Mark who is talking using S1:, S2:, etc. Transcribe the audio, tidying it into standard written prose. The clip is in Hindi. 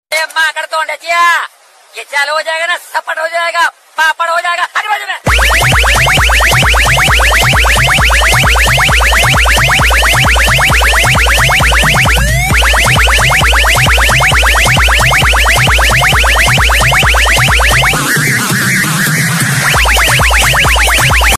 S1: माकड़ तो ये चालू हो जाएगा ना, सपट हो जाएगा, पापड़ हो